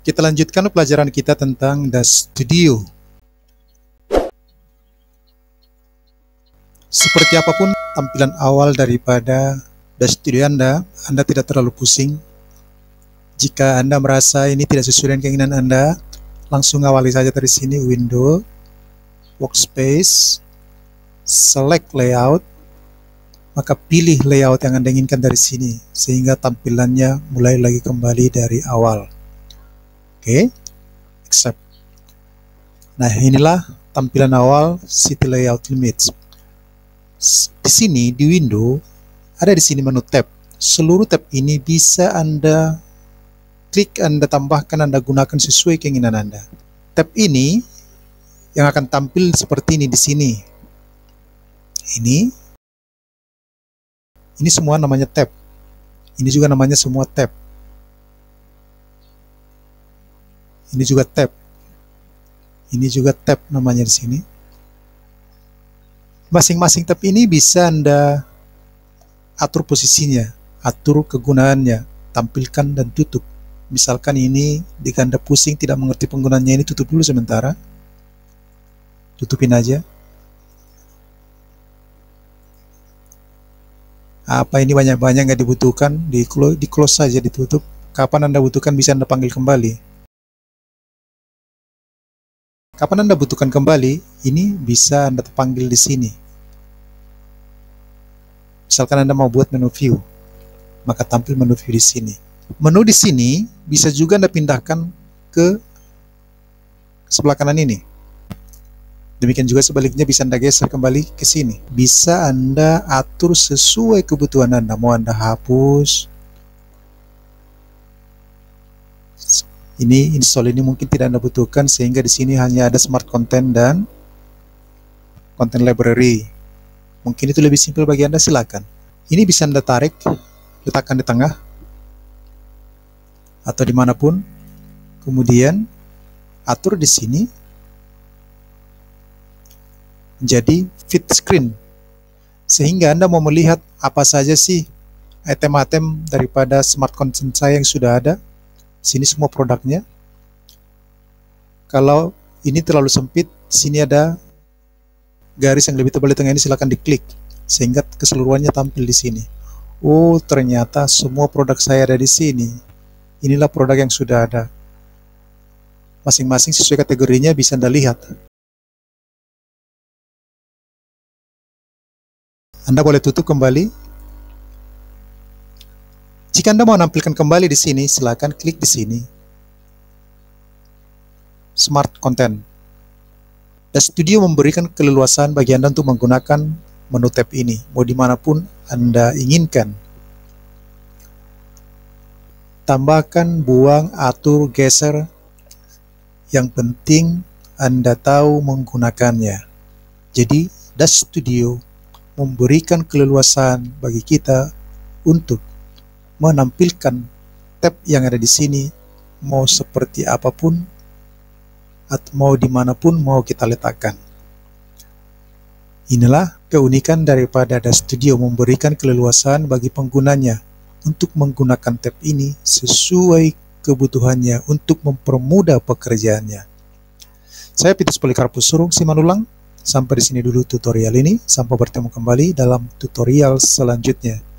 Kita lanjutkan pelajaran kita tentang The Studio. Seperti apapun tampilan awal daripada The Studio Anda tidak terlalu pusing. Jika Anda merasa ini tidak sesuai dengan keinginan Anda, langsung awali saja dari sini, Window, Workspace, Select Layout, maka pilih layout yang Anda inginkan dari sini, sehingga tampilannya mulai lagi kembali dari awal. Oke, accept. Nah, inilah tampilan awal City Layout Limits. Di sini di window ada di sini menu tab. Seluruh tab ini bisa Anda klik, Anda tambahkan, Anda gunakan sesuai keinginan Anda. Tab ini yang akan tampil seperti ini di sini. Ini semua namanya tab. Ini juga namanya semua tab. Ini juga tab. Ini juga tab namanya di sini. Masing-masing tab ini bisa Anda atur posisinya, atur kegunaannya, tampilkan dan tutup. Misalkan ini jika Anda pusing tidak mengerti penggunaannya, ini tutup dulu sementara. Tutupin aja. Apa ini banyak-banyak nggak dibutuhkan, di close saja, ditutup. Kapan Anda butuhkan bisa Anda panggil kembali. Kapan Anda butuhkan kembali, ini bisa Anda panggil di sini. Misalkan Anda mau buat menu view, maka tampil menu view di sini. Menu di sini bisa juga Anda pindahkan ke sebelah kanan ini. Demikian juga sebaliknya bisa Anda geser kembali ke sini. Bisa Anda atur sesuai kebutuhan Anda. Mau Anda hapus. Ini install ini mungkin tidak Anda butuhkan, sehingga di sini hanya ada Smart Content dan Content Library. Mungkin itu lebih simpel bagi Anda, silakan. Ini bisa Anda tarik, letakkan di tengah atau dimanapun. Kemudian atur di sini menjadi fit screen, sehingga Anda mau melihat apa saja sih item-item daripada Smart Content saya yang sudah ada. Sini semua produknya. Kalau ini terlalu sempit, sini ada garis yang lebih tebal di tengah ini, silakan diklik sehingga keseluruhannya tampil di sini. Oh, ternyata semua produk saya ada di sini. Inilah produk yang sudah ada. Masing-masing sesuai kategorinya bisa Anda lihat. Anda boleh tutup kembali. Jika Anda mau menampilkan kembali di sini, silakan klik di sini. Smart Content. The Studio memberikan keleluasaan bagi Anda untuk menggunakan menu tab ini, mau dimanapun Anda inginkan. Tambahkan, buang, atur, geser. Yang penting Anda tahu menggunakannya. Jadi, The Studio memberikan keleluasaan bagi kita untuk menampilkan tab yang ada di sini, mau seperti apapun atau mau dimanapun mau kita letakkan. Inilah keunikan daripada The Studio, memberikan keleluasaan bagi penggunanya untuk menggunakan tab ini sesuai kebutuhannya untuk mempermudah pekerjaannya. Saya Petrus Polikarpus Surung Simanullang. Sampai di sini dulu tutorial ini. Sampai bertemu kembali dalam tutorial selanjutnya.